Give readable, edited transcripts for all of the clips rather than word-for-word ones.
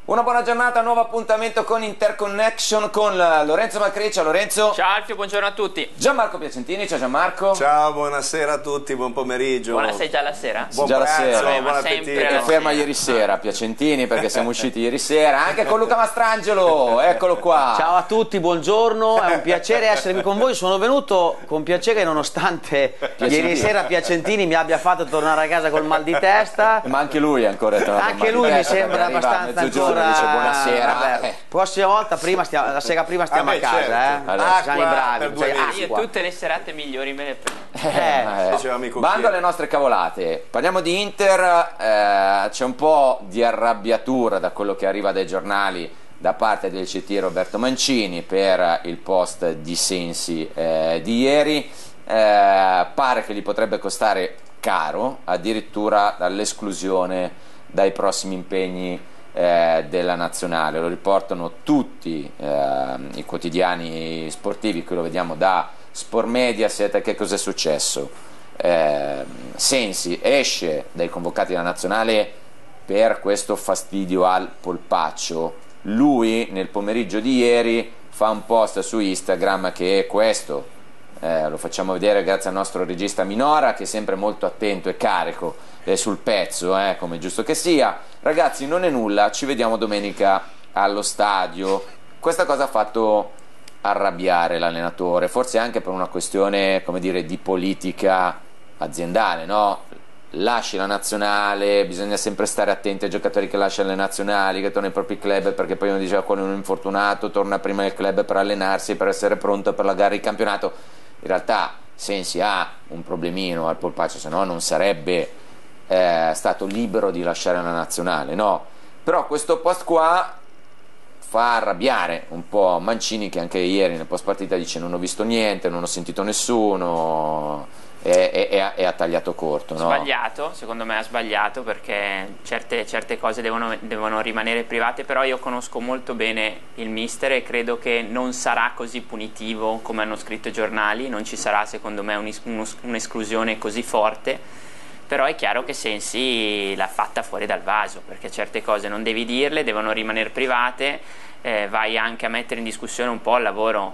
Una buona giornata, nuovo appuntamento con Interconnection con Lorenzo Macri. Ciao Lorenzo. Ciao Alfio, buongiorno a tutti. Gianmarco Piacentini, ciao Gianmarco. Ciao, buonasera a tutti, buon pomeriggio. Buonasera, già la sera? Buon già la pranzo, sera. buon appetito. È ferma ieri sera Piacentini perché siamo usciti ieri sera anche con Luca Mastrangelo, eccolo qua. Ciao a tutti, buongiorno, è un piacere esservi con voi. Sono venuto con piacere nonostante ieri sera Piacentini mi abbia fatto tornare a casa col mal di testa. Ma anche lui è ancora tornato. Anche lui mi sembra abbastanza ancora. Dice buonasera. Vabbè, prossima volta la sera prima stiamo a casa, certo. Allora, siamo bravi, per 2 mesi. Io tutte le serate migliori me le prendo. Diceva amico Bando alle nostre cavolate, parliamo di Inter, c'è un po' di arrabbiatura da quello che arriva dai giornali da parte del CT Roberto Mancini per il post di Sensi di ieri. Pare che gli potrebbe costare caro, addirittura dall'esclusione dai prossimi impegni della nazionale. Lo riportano tutti i quotidiani sportivi, qui lo vediamo da Sport Mediaset. Che cos'è successo? Sensi esce dai convocati della nazionale per questo fastidio al polpaccio. Lui nel pomeriggio di ieri fa un post su Instagram che è questo, lo facciamo vedere grazie al nostro regista Minora che è sempre molto attento e carico sul pezzo, come giusto che sia. Ragazzi, non è nulla, ci vediamo domenica allo stadio. Questa cosa ha fatto arrabbiare l'allenatore, forse anche per una questione, come dire, di politica aziendale, no? Lasci la nazionale, bisogna sempre stare attenti ai giocatori che lasciano le nazionali, che tornano ai propri club, perché poi uno diceva quello è un infortunato, torna prima al club per allenarsi, per essere pronto per la gara di campionato. In realtà Sensi ha un problemino al polpaccio, se no non sarebbe stato libero di lasciare la nazionale, no? Però questo post qua fa arrabbiare un po' Mancini, che anche ieri nel post partita dice non ho visto niente, non ho sentito nessuno, e ha tagliato corto, no? Sbagliato, secondo me ha sbagliato, perché certe cose devono rimanere private, però io conosco molto bene il mister e credo che non sarà così punitivo come hanno scritto i giornali, non ci sarà secondo me un'esclusione così forte. Però è chiaro che Sensi l'ha fatta fuori dal vaso, perché certe cose non devi dirle, devono rimanere private, vai anche a mettere in discussione un po' il lavoro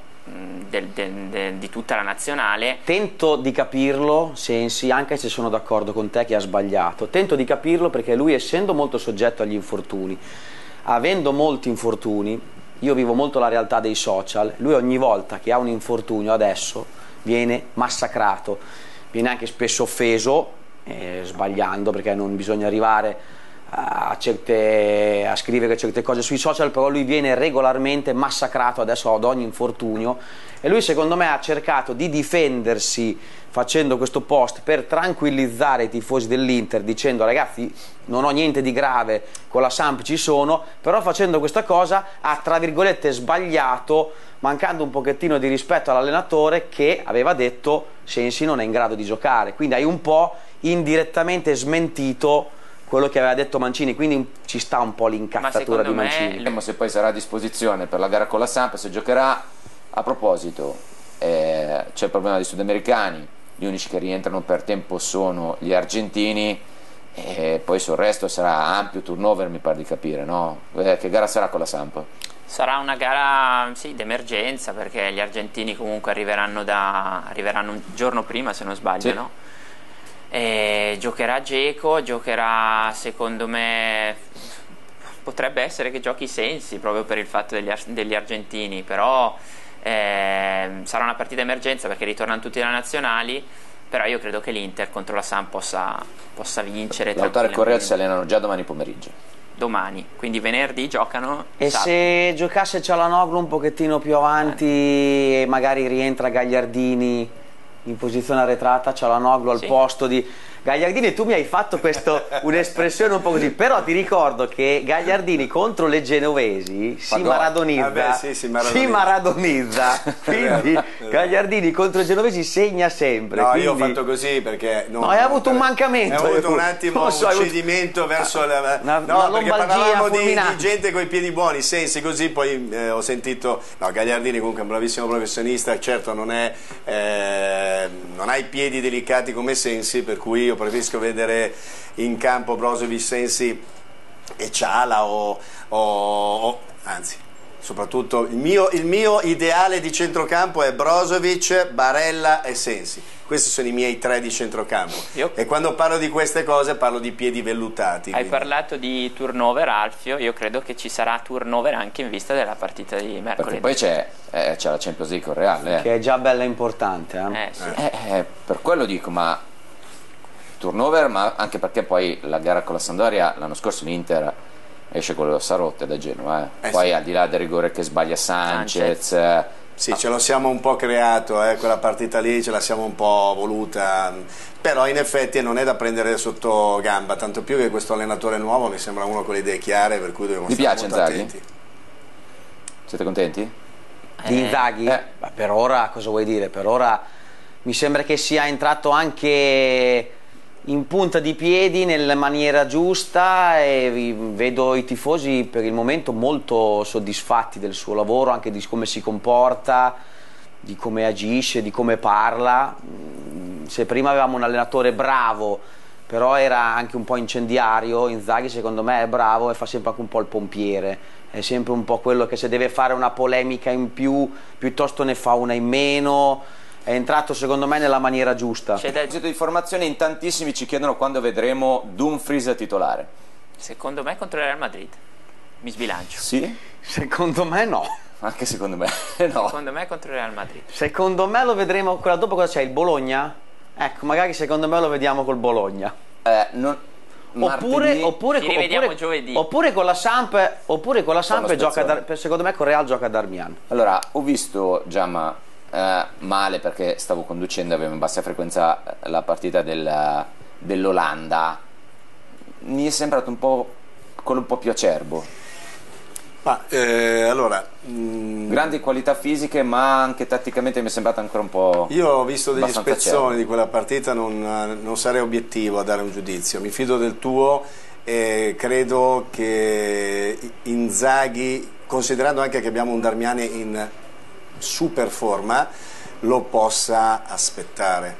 di tutta la nazionale. Tento di capirlo, Sensi, anche se sono d'accordo con te che ha sbagliato, tento di capirlo perché lui, essendo molto soggetto agli infortuni, avendo molti infortuni, io vivo molto la realtà dei social, lui ogni volta che ha un infortunio adesso viene massacrato, viene anche spesso offeso, sbagliando, perché non bisogna arrivare a scrivere certe cose sui social, però lui viene regolarmente massacrato adesso ad ogni infortunio, e lui secondo me ha cercato di difendersi facendo questo post per tranquillizzare i tifosi dell'Inter, dicendo ragazzi non ho niente di grave, con la Samp ci sono, però facendo questa cosa ha tra virgolette sbagliato, mancando un pochettino di rispetto all'allenatore che aveva detto Sensi non è in grado di giocare, quindi hai un po' indirettamente smentito quello che aveva detto Mancini, quindi ci sta un po' l'incazzatura di Mancini. Vedremo se poi sarà a disposizione per la gara con la Samp, se giocherà. A proposito, c'è il problema dei sudamericani, gli unici che rientrano per tempo sono gli argentini, e poi sul resto sarà ampio turnover, mi pare di capire, no? Che gara sarà con la Samp? Sarà una gara d'emergenza, perché gli argentini comunque arriveranno un giorno prima, se non sbaglio, sì. No? Giocherà Dzeko, giocherà, secondo me potrebbe essere che giochi Sensi proprio per il fatto degli argentini, però sarà una partita emergenza perché ritornano tutti le nazionali, però io credo che l'Inter contro la Samp possa vincere. Lautaro e Correa si allenano già domani pomeriggio. Domani, quindi venerdì giocano. E sabato. Se giocasse Cialanoglu un pochettino più avanti e magari rientra Gagliardini in posizione arretrata, Cialanoglu al posto di Gagliardini, tu mi hai fatto un'espressione un po' così, però ti ricordo che Gagliardini contro le genovesi si maradonizza, si maradonizza, quindi Gagliardini contro i genovesi segna sempre. No, quindi... io ho fatto così perché hai avuto un mancamento, hai avuto un attimo un cedimento verso una perché parlavamo di fulminante. gente con i piedi buoni, Sensi, così poi ho sentito Gagliardini comunque è un bravissimo professionista, certo non ha i piedi delicati come Sensi, per cui io preferisco vedere in campo Brozovic, Sensi e Ciala anzi, soprattutto il mio ideale di centrocampo è Brozovic, Barella e Sensi. Questi sono i miei 3 di centrocampo. E quando parlo di queste cose parlo di piedi vellutati. Hai parlato di turnover, Alfio. Io credo che ci sarà turnover anche in vista della partita di mercoledì. Perché poi c'è la Champions League con Real, che è già bella importante. Sì. Per quello dico, ma turnover, ma anche perché poi la gara con la Sampdoria l'anno scorso l'Inter esce con le ossa rotte da Genova. Poi sì, al di là del rigore che sbaglia Sanchez. Sì, ce lo siamo un po' creato, quella partita lì ce la siamo un po' voluta, però in effetti non è da prendere sotto gamba, tanto più che questo allenatore nuovo mi sembra uno con le idee chiare, per cui dobbiamo stare molto attenti. Siete contenti? Di Inzaghi? Per ora, cosa vuoi dire? Per ora mi sembra che sia entrato anche in punta di piedi nella maniera giusta e vedo i tifosi per il momento molto soddisfatti del suo lavoro, anche di come si comporta, di come agisce, di come parla. Se prima avevamo un allenatore bravo però era anche un po' incendiario, Inzaghi secondo me è bravo e fa sempre anche un po' il pompiere, è sempre un po' quello che se deve fare una polemica in più piuttosto ne fa una in meno. È entrato secondo me nella maniera giusta. A proposito di formazione, in tantissimi ci chiedono quando vedremo Dumfries titolare. Secondo me contro il Real Madrid. Mi sbilancio. Sì? Secondo me no. Anche secondo me no. Secondo me contro il Real Madrid. Secondo me lo vedremo. Quella dopo cosa c'è? Il Bologna? Ecco, magari secondo me lo vediamo col Bologna. Oppure con la Samp gioca secondo me con Real gioca Darmian. Allora, ho visto Giamma male perché stavo conducendo, avevo in bassa frequenza la partita dell'Olanda. Mi è sembrato un po' quello un po' più acerbo. Grandi qualità fisiche, ma anche tatticamente mi è sembrato ancora un po'. Io ho visto degli spezzoni acerbo di quella partita, non sarei obiettivo a dare un giudizio. Mi fido del tuo e credo che Inzaghi, considerando anche che abbiamo un Darmian in super forma, lo possa aspettare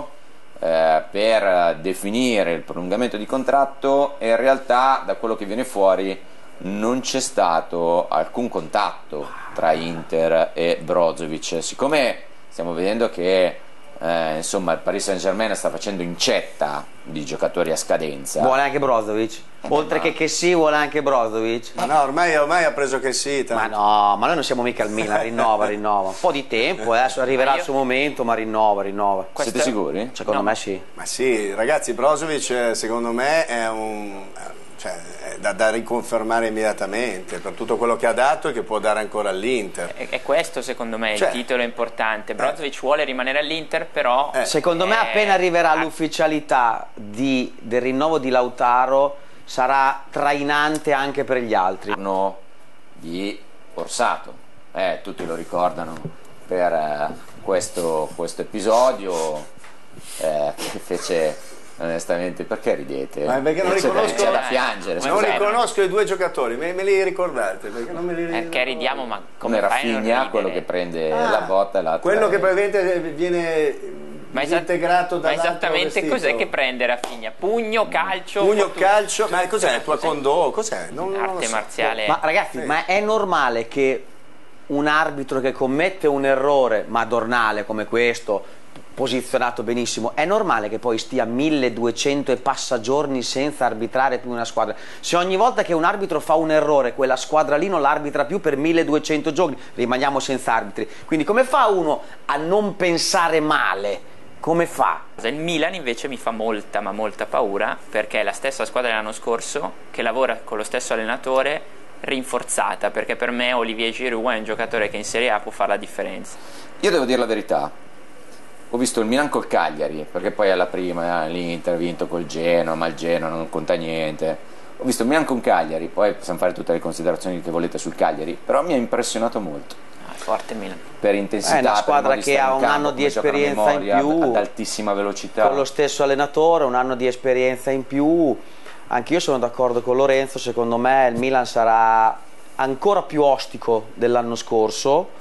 per definire il prolungamento di contratto, e in realtà da quello che viene fuori non c'è stato alcun contatto tra Inter e Brozovic, siccome stiamo vedendo che insomma il Paris Saint-Germain sta facendo incetta di giocatori a scadenza. Vuole anche Brozovic? Oltre che sì, vuole anche Brozovic? Ma no, ormai ha preso che sì. Ma no, ma noi non siamo mica al Milan, rinnova. Un po' di tempo, adesso arriverà il suo momento, ma rinnova. Siete sicuri? Secondo me sì. Ma sì, ragazzi, Brozovic secondo me è da riconfermare immediatamente per tutto quello che ha dato e che può dare ancora all'Inter. È questo secondo me il titolo importante. Brozovic vuole rimanere all'Inter, però secondo me appena arriverà l'ufficialità del rinnovo di Lautaro sarà trainante anche per gli altri. Di Orsato, tutti lo ricordano per questo episodio che fece. Onestamente, perché ridete? Ma perché non riconosco, c'è da piangere. Non riconosco i due giocatori, me li ricordate? Perché non me li perché ridiamo, ma come Rafinha, quello che prende la botta e l'altro. Quello che praticamente viene integrato da. Ma esattamente cos'è che prende Rafinha? Pugno, calcio? Ma cos'è? Taekwondo? Cos'è? Arte marziale. Ma ragazzi, ma è normale che un arbitro che commette un errore madornale come questo, posizionato benissimo, è normale che poi stia 1200 e passa giorni senza arbitrare più una squadra? Se ogni volta che un arbitro fa un errore quella squadra lì non l'arbitra più per 1200 giorni, rimaniamo senza arbitri. Quindi come fa uno a non pensare male? Come fa? Il Milan invece mi fa molta ma molta paura, perché è la stessa squadra dell'anno scorso che lavora con lo stesso allenatore, rinforzata, perché per me Olivier Giroud è un giocatore che in Serie A può fare la differenza. Io devo dire la verità, ho visto il Milan col Cagliari, perché poi alla prima l'Inter ha vinto col Genoa, ma il Genoa non conta niente. Ho visto il Milan con Cagliari, poi possiamo fare tutte le considerazioni che volete sul Cagliari, però mi ha impressionato molto. Forte Milan. Per intensità, è una squadra che ha un anno di esperienza in più, ad altissima velocità. Con lo stesso allenatore, un anno di esperienza in più. Anche io sono d'accordo con Lorenzo, secondo me il Milan sarà ancora più ostico dell'anno scorso.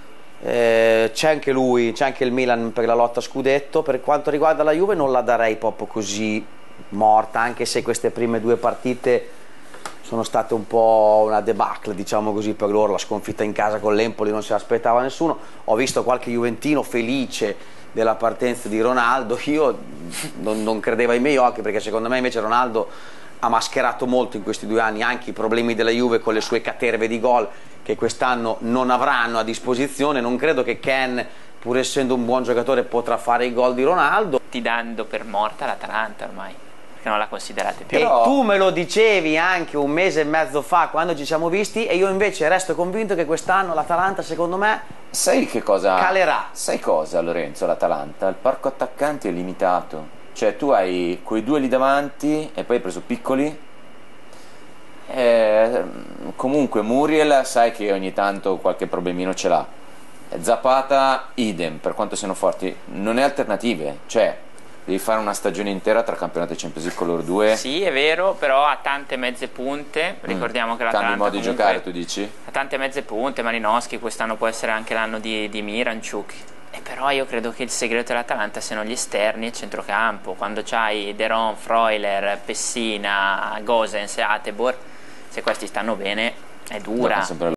C'è anche il Milan per la lotta a scudetto. Per quanto riguarda la Juve non la darei proprio così morta, anche se queste prime due partite sono state un po' una debacle, diciamo così, per loro. La sconfitta in casa con l'Empoli non se l'aspettava nessuno. Ho visto qualche juventino felice della partenza di Ronaldo, io non credevo ai miei occhi, perché secondo me invece Ronaldo ha mascherato molto in questi 2 anni anche i problemi della Juve con le sue caterve di gol che quest'anno non avranno a disposizione. Non credo che Ken, pur essendo un buon giocatore, potrà fare i gol di Ronaldo. Ti dando per morta l'Atalanta ormai, perché non la considerate più. E tu me lo dicevi anche 1 mese e mezzo fa quando ci siamo visti, e io invece resto convinto che quest'anno l'Atalanta, secondo me, sai che cosa calerà. Sai cosa, Lorenzo? L'Atalanta, il parco attaccanti è limitato, cioè tu hai quei 2 lì davanti e poi hai preso Piccoli. Comunque Muriel sai che ogni tanto qualche problemino ce l'ha, Zapata idem, per quanto siano forti non è alternative, cioè devi fare una stagione intera tra campionato e Champions League con loro 2. Sì, è vero, però ha tante mezze punte. Ricordiamo che l'Atalanta cambi modo di giocare, tu dici? Ha tante mezze punte. Malinowski quest'anno può essere anche l'anno di Miranchuk. E però io credo che il segreto dell'Atalanta siano gli esterni e il centrocampo. Quando c'hai Deron, Freuler, Pessina, Gosens e Atebor, se questi stanno bene è dura.